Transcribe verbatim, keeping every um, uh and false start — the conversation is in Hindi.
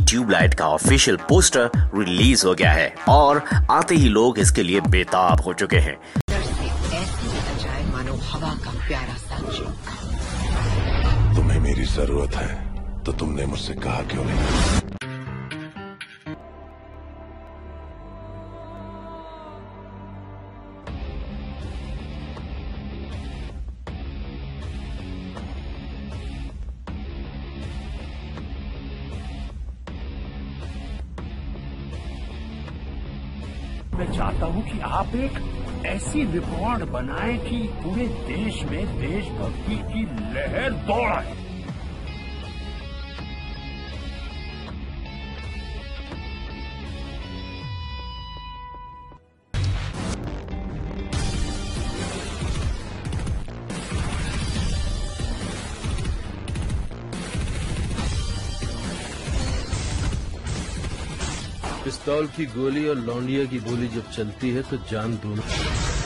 ट्यूबलाइट का ऑफिशियल पोस्टर रिलीज हो गया है और आते ही लोग इसके लिए बेताब हो चुके हैं। हवा का प्यारा सा तुम्हें मेरी जरूरत है तो तुमने मुझसे कहा क्यों नहीं? मैं चाहता हूं कि आप एक ऐसी रिपोर्ट बनाएं कि पूरे देश में देशभक्ति की लहर दौड़ाए। पिस्तौल की गोली और लौंडिया की गोली जब चलती है तो जान दोनों